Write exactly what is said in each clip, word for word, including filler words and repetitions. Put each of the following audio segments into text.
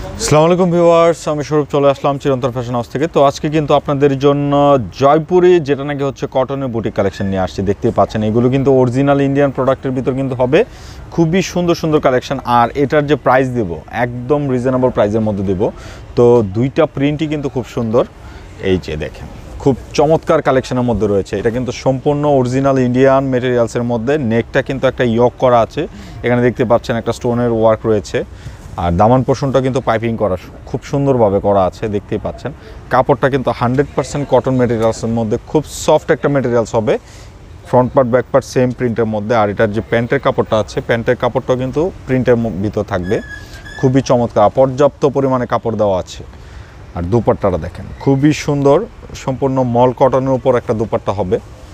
আসসালামু আলাইকুম ভিউয়ার্স, আমি স্বরূপ চলে আসলাম চিরন্তন ফ্যাশন হাউস থেকে। তো আজকে কিন্তু আপনাদের জন্য জয়পুরি যেটা নাকি হচ্ছে কটনের বুটিক কালেকশন নিয়ে আসছি। দেখতেই পাচ্ছেন এগুলো কিন্তু অরিজিনাল ইন্ডিয়ান প্রোডাক্টের ভিতর কিন্তু হবে, খুবই সুন্দর সুন্দর কালেকশন। আর এটার যে প্রাইস দেব একদম রিজনেবল প্রাইসের মধ্যে দেব। তো দুইটা প্রিন্টই কিন্তু খুব সুন্দর, এই যে দেখেন খুব চমৎকার কালেকশনের মধ্যে রয়েছে। এটা কিন্তু সম্পূর্ণ অরিজিনাল ইন্ডিয়ান মেটেরিয়ালসের মধ্যে। নেকটা কিন্তু একটা ইয়ক করা আছে, এখানে দেখতে পাচ্ছেন একটা স্টোনের ওয়ার্ক রয়েছে। আর দামান পোর্শনটা কিন্তু পাইপিং করা খুব সুন্দরভাবে করা আছে, দেখতেই পাচ্ছেন। কাপড়টা কিন্তু হান্ড্রেড পার্সেন্ট কটন মেটেরিয়ালসের মধ্যে, খুব সফট একটা মেটেরিয়ালস হবে। Front part back part same প্রিন্টের মধ্যে। আর এটার যে প্যান্টের কাপড়টা আছে, প্যান্টের কাপড়টাও কিন্তু প্রিন্টের ভিতর থাকবে, খুবই চমৎকার, পর্যাপ্ত পরিমাণে কাপড় দেওয়া আছে। আর দুপাট্টাটা দেখেন খুবই সুন্দর, সম্পূর্ণ মল কটনের উপর একটা দুপাট্টা হবে।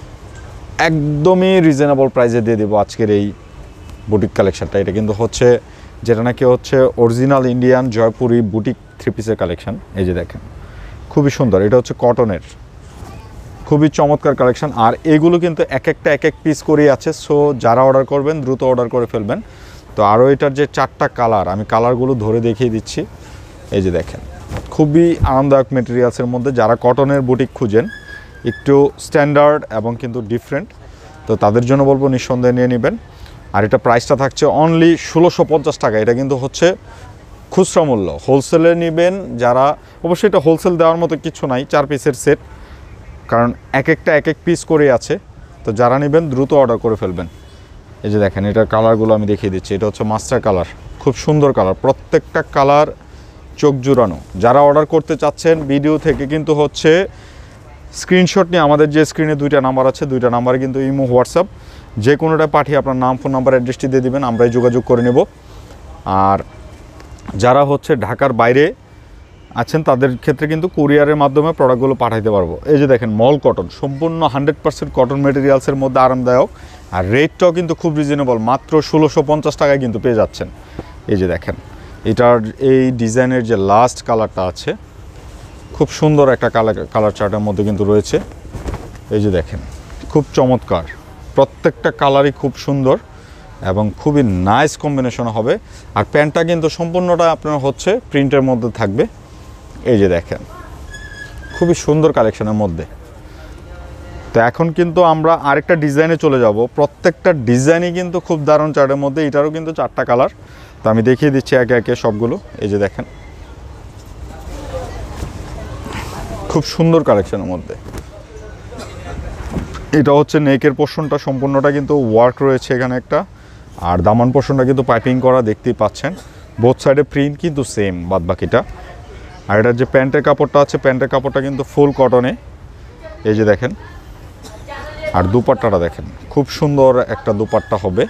একদমই রিজনেবল প্রাইসে দিয়ে দেবো আজকের এই বুটিক কালেকশনটা। এটা কিন্তু হচ্ছে যেটা নাকি হচ্ছে original Indian Jaipuri boutique three পিসের কালেকশন। এই যে দেখেন খুবই সুন্দর, এটা হচ্ছে কটনের, খুবই চমৎকার কালেকশন। আর এগুলো কিন্তু এক একটা এক এক পিস করেই আছে, সো যারা অর্ডার করবেন দ্রুত অর্ডার করে ফেলবেন। তো আরও এটার যে চারটা কালার, আমি কালারগুলো ধরে দেখিয়ে দিচ্ছি। এই যে দেখেন খুবই আরামদায়ক মেটেরিয়ালসের মধ্যে, যারা কটনের বুটিক খুঁজেন একটু স্ট্যান্ডার্ড এবং কিন্তু ডিফারেন্ট, তো তাদের জন্য বলবো নিঃসন্দেহে নিয়ে নেবেন। আর এটা প্রাইসটা থাকছে অনলি ষোলোশো পঞ্চাশ টাকা। এটা কিন্তু হচ্ছে খুচরা মূল্য, হোলসেলে নেবেন যারা, অবশ্যই এটা হোলসেল দেওয়ার মতো কিছু নাই, চার পিসের সেট, কারণ এক একটা এক এক পিস করে আছে। তো যারা নেবেন দ্রুত অর্ডার করে ফেলবেন। এই যে দেখেন এটার কালারগুলো আমি দেখিয়ে দিচ্ছি। এটা হচ্ছে মাস্টার কালার, খুব সুন্দর কালার, প্রত্যেকটা কালার চোখ জুড়ানো। যারা অর্ডার করতে চাচ্ছেন ভিডিও থেকে কিন্তু হচ্ছে স্ক্রিনশট নিয়ে আমাদের যে স্ক্রিনে দুইটা নাম্বার আছে, দুইটা নাম্বারে কিন্তু ইমো হোয়াটসঅ্যাপ যে কোনোটা পাঠিয়ে আপনার নাম ফোন নাম্বার অ্যাড্রেসটি দিয়ে দেবেন, আমরাই যোগাযোগ করে নেব। আর যারা হচ্ছে ঢাকার বাইরে আছেন তাদের ক্ষেত্রে কিন্তু কুরিয়ারের মাধ্যমে প্রোডাক্টগুলো পাঠাইতে পারবো। এই যে দেখেন মল কটন, সম্পূর্ণ হান্ড্রেড পার্সেন্ট কটন মেটেরিয়ালসের মধ্যে, আরামদায়ক। আর রেটটাও কিন্তু খুব রিজনেবল, মাত্র ষোলোশো পঞ্চাশ টাকায় কিন্তু পেয়ে যাচ্ছেন। এই যে দেখেন এটার এই ডিজাইনের যে লাস্ট কালারটা আছে, খুব সুন্দর একটা কালার কালার চার্টের মধ্যে কিন্তু রয়েছে। এই যে দেখেন খুব চমৎকার, প্রত্যেকটা কালারই খুব সুন্দর এবং খুবই নাইস কম্বিনেশন হবে। আর প্যান্টটা কিন্তু সম্পূর্ণটা আপনার হচ্ছে প্রিন্টের মধ্যে থাকবে। এই যে দেখেন খুবই সুন্দর কালেকশনের মধ্যে। তো এখন কিন্তু আমরা আরেকটা ডিজাইনে চলে যাব। প্রত্যেকটা ডিজাইনই কিন্তু খুব দারুণ চার্টের মধ্যে, এটারও কিন্তু চারটা কালার। তো আমি দেখিয়ে দিচ্ছি একে একে সবগুলো। এই যে দেখেন খুব সুন্দর কালেকশনের মধ্যে। এটা হচ্ছে নেকের পোর্শনটা, সম্পূর্ণটা কিন্তু ওয়ার্ক রয়েছে এখানে একটা। আর দামান পোর্শনটা কিন্তু পাইপিং করা, দেখতেই পাচ্ছেন। বোথ সাইডে প্রিন্ট কিন্তু সেম বাদ বাকিটা। আর এটার যে প্যান্টের কাপড়টা আছে, প্যান্টের কাপড়টা কিন্তু ফুল কটনে। এই যে দেখেন, আর দুপাট্টাটা দেখেন খুব সুন্দর একটা দুপাট্টা হবে।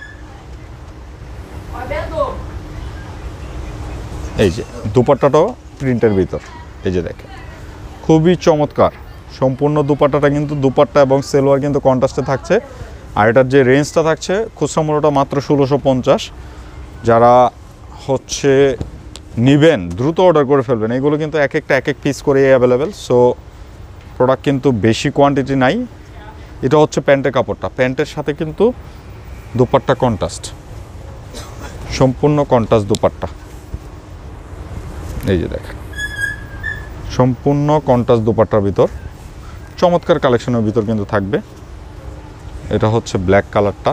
এই যে দুপাট্টাটাও প্রিন্টের ভিতর। এই যে দেখেন খুবই চমৎকার, সম্পূর্ণ দুপাট্টাটা কিন্তু দুপাট্টা এবং সেলোয়ার কিন্তু কন্ট্রাস্টে থাকছে। আর এটার যে রেঞ্জটা থাকছে খুচরা মূল্যটা মাত্র ষোলোশো পঞ্চাশ। যারা হচ্ছে নেবেন দ্রুত অর্ডার করে ফেলবেন। এগুলো কিন্তু এক একটা এক এক পিস করে অ্যাভেলেবেল, সো প্রোডাক্ট কিন্তু বেশি কোয়ান্টিটি নাই। এটা হচ্ছে প্যান্টের কাপড়টা, প্যান্টের সাথে কিন্তু দুপাট্টা কন্ট্রাস্ট, সম্পূর্ণ কন্ট্রাস্ট দুপাট্টা। এই যে দেখেন সম্পূর্ণ কন্ট্রাস্ট দুপাট্টার ভিতর চমৎকার কালেকশনের ভিতর কিন্তু থাকবে। এটা হচ্ছে ব্ল্যাক কালারটা,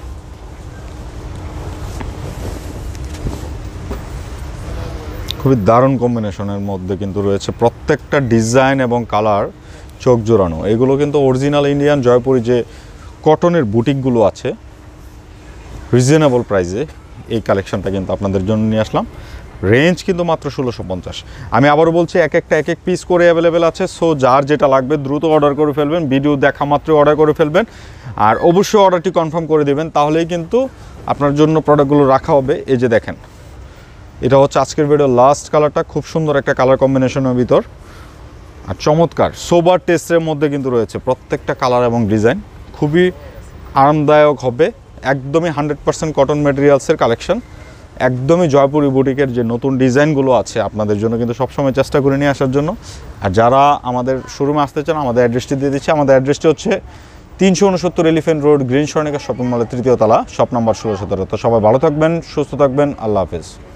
খুবই দারুণ কম্বিনেশনের মধ্যে কিন্তু রয়েছে। প্রত্যেকটা ডিজাইন এবং কালার চোখ জোড়ানো। এগুলো কিন্তু অরিজিনাল ইন্ডিয়ান জয়পুরি যে কটনের বুটিকগুলো আছে, রিজনেবল প্রাইসে এই কালেকশনটা কিন্তু আপনাদের জন্য নিয়ে আসলাম। রেঞ্জ কিন্তু মাত্র ষোলোশো পঞ্চাশ। আমি আবারও বলছি এক একটা এক এক পিস করে অ্যাভেলেবেল আছে, সো যার যেটা লাগবে দ্রুত অর্ডার করে ফেলবেন, ভিডিও দেখা মাত্র অর্ডার করে ফেলবেন। আর অবশ্যই অর্ডারটি কনফার্ম করে দেবেন, তাহলেই কিন্তু আপনার জন্য প্রোডাক্টগুলো রাখা হবে। এই যে দেখেন এটা হচ্ছে আজকের ভিডিওর লাস্ট কালারটা, খুব সুন্দর একটা কালার কম্বিনেশনের ভিতর। আর চমৎকার সোবার টেস্টের মধ্যে কিন্তু রয়েছে প্রত্যেকটা কালার এবং ডিজাইন, খুবই আরামদায়ক হবে। একদমই হান্ড্রেড পার্সেন্ট কটন মেটেরিয়ালসের কালেকশন, একদমই জয়পুরি বুটিকের যে নতুন ডিজাইনগুলো আছে আপনাদের জন্য কিন্তু সবসময় চেষ্টা করে নিয়ে আসার জন্য। আর যারা আমাদের শোরুমে আসতে চান আমাদের অ্যাড্রেসটি দিয়ে দিচ্ছি। আমাদের অ্যাড্রেসটি হচ্ছে তিনশো উনসত্তর elephant road, green Swarnika shopping মলের তৃতীয় তলা, শপ নাম্বার ষোলো সতেরো। তো সবাই ভালো থাকবেন, সুস্থ থাকবেন, আল্লাহ হাফেজ।